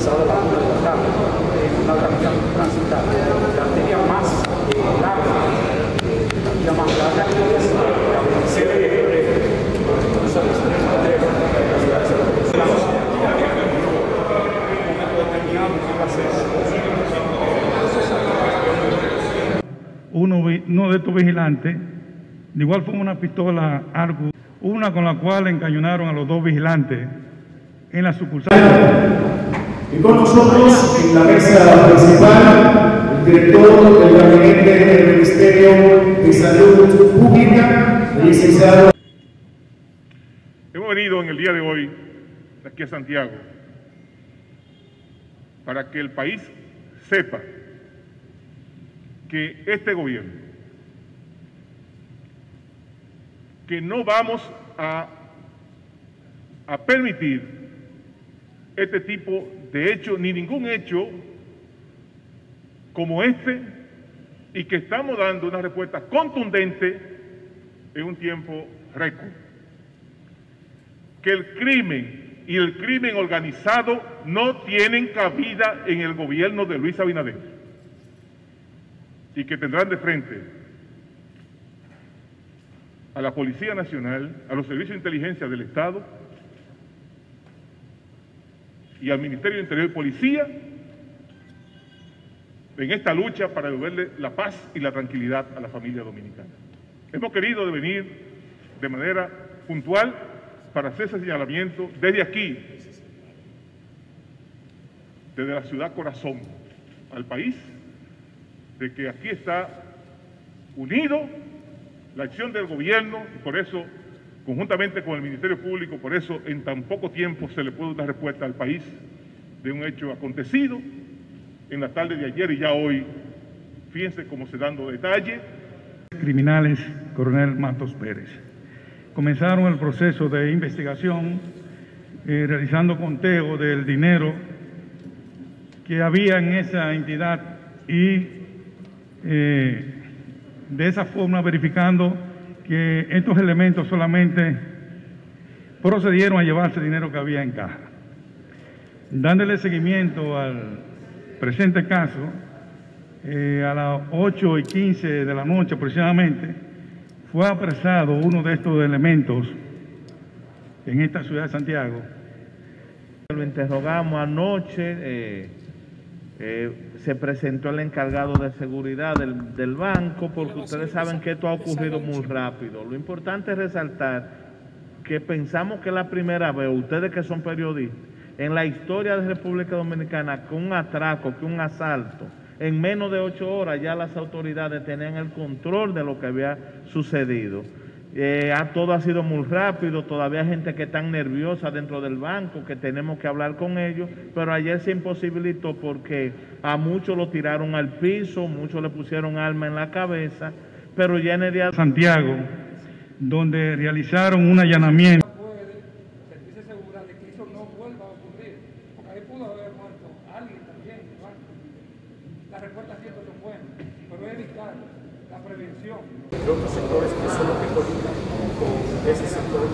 pasada la 1 de la tarde, en una avenida transitada. La arteria más larga, la vía más larga que es la 27 de febrero. Uno de estos vigilantes, de igual forma una pistola Argus, una con la cual encañonaron a los dos vigilantes en la sucursal. Y con nosotros en la mesa principal, el director del gabinete del Ministerio de Salud Pública, el licenciado. Hemos venido en el día de hoy aquí a Santiago para que el país sepa que este gobierno, que no vamos a permitir este tipo de hecho, ni ningún hecho como este, y que estamos dando una respuesta contundente en un tiempo récord. Que el crimen y el crimen organizado no tienen cabida en el gobierno de Luis Abinader, y que tendrán de frente a la Policía Nacional, a los servicios de inteligencia del Estado y al Ministerio del Interior y Policía en esta lucha para devolverle la paz y la tranquilidad a la familia dominicana. Hemos querido venir de manera puntual para hacer ese señalamiento desde aquí, desde la ciudad corazón al país, de que aquí está unido la acción del gobierno, y por eso, conjuntamente con el Ministerio Público, por eso en tan poco tiempo se le puede dar respuesta al país de un hecho acontecido en la tarde de ayer y ya hoy, fíjense cómo se dando detalles. Criminales, Coronel Matos Pérez. Comenzaron el proceso de investigación, realizando conteo del dinero que había en esa entidad y de esa forma verificando que estos elementos solamente procedieron a llevarse el dinero que había en caja. Dándole seguimiento al presente caso, a las 8:15 de la noche aproximadamente, fue apresado uno de estos elementos en esta ciudad de Santiago. Lo interrogamos anoche, se presentó el encargado de seguridad del banco, porque ustedes saben que esto ha ocurrido muy rápido. Lo importante es resaltar que pensamos que es la primera vez, ustedes que son periodistas, en la historia de República Dominicana, que un atraco, que un asalto, en menos de 8 horas ya las autoridades tenían el control de lo que había sucedido. Todo ha sido muy rápido, todavía hay gente que está nerviosa dentro del banco, que tenemos que hablar con ellos, pero ayer se imposibilitó porque a muchos lo tiraron al piso, muchos le pusieron arma en la cabeza, pero ya en el día de Santiago, donde realizaron un allanamiento. Puede sentirse segura de que eso no vuelva a ocurrir, porque ahí pudo haber muerto alguien también. Las respuestas siempre son buenas, pero es evitar la prevención. De otros sectores que son los que coligan con ese sector.